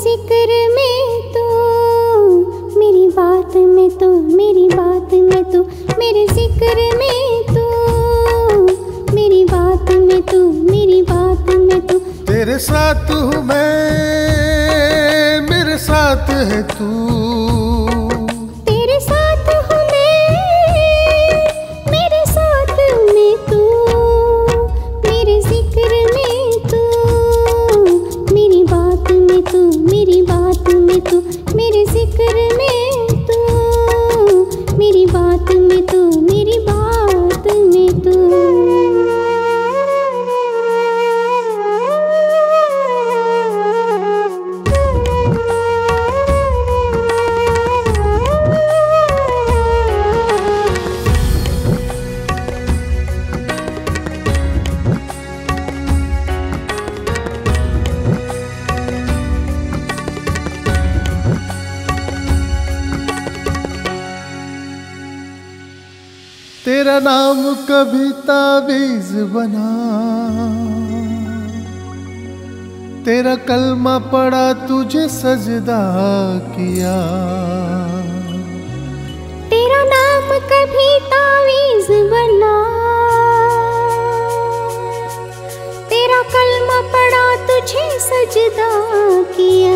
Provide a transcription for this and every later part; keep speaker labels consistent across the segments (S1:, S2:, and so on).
S1: जिक्र में तू, मेरी बात में तू, मेरी बात में तू, मेरे जिक्र में तू, मेरी बात में तू, मेरी बात में तू।
S2: तेरे साथ हूँ मैं, मेरे साथ है तू।
S1: तेरे साथ हूँ मैं, मेरे साथ में तू, मेरे जिक्र में तू, मेरी बात में तू, मेरी बात में तू, मेरे जिक्र में तू, मेरी बात में तू, मेरी बात में तू।
S2: तेरा नाम कभी ताबीज बना, तेरा कलमा पड़ा तुझे सजदा किया।
S1: तेरा नाम कभी तावीज बना, तेरा कलमा पड़ा तुझे सजदा किया।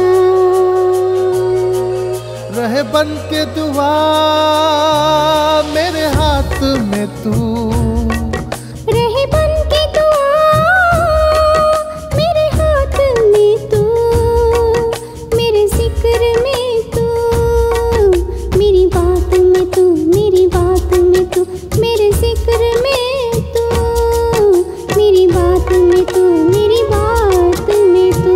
S2: रहे बन के दुआ मेरे हाथ में तू,
S1: रहे बन के दुआ मेरे हाथ में तू, मेरे जिक्र में तू, मेरी बात में तू, मेरी बात में तू, मेरे जिक्र में तू, मेरी बात में तू, मेरी बात में तू।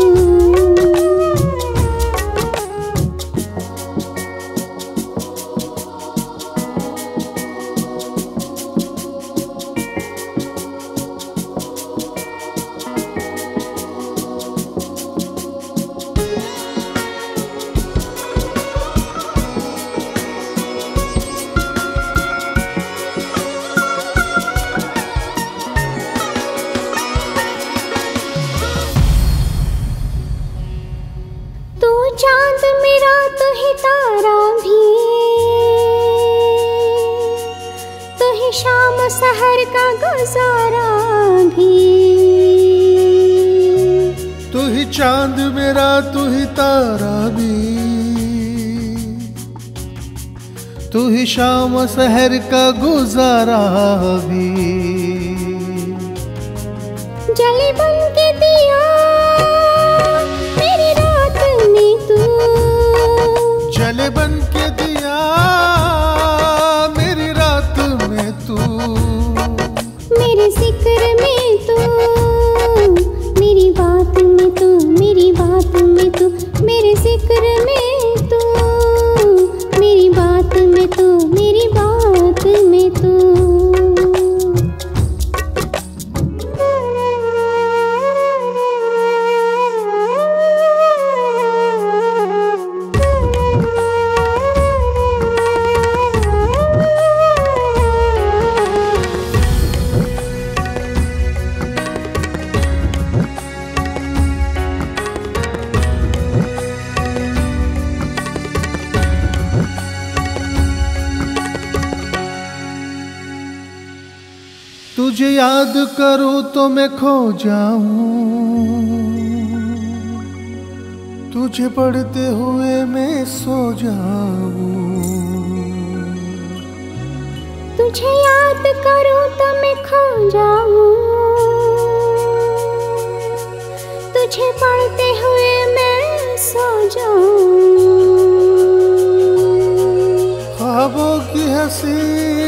S1: चांद मेरा तो ही तारा भी, तो ही शाम सहर का गुजारा भी।
S2: तू ही चांद मेरा, तू ही तारा भी, तू ही शाम सहर का गुजारा भी।
S1: जले बन के दिया मेरी रात में तू,
S2: जले बन के दिया मेरी रात में तू,
S1: मेरे जिक्र में तू, मेरी बात में तू, मेरी बात में तू, मेरे जिक्र में तू, मेरी बात में तू, मेरी बात में तू।
S2: तुझे याद करूं तो मैं खो जाऊं, तुझे पढ़ते हुए मैं सो जाऊं।
S1: तुझे याद करूं तो मैं खो जाऊं, तुझे पढ़ते हुए मैं सो जाऊं।
S2: ख्वाबों की हंसी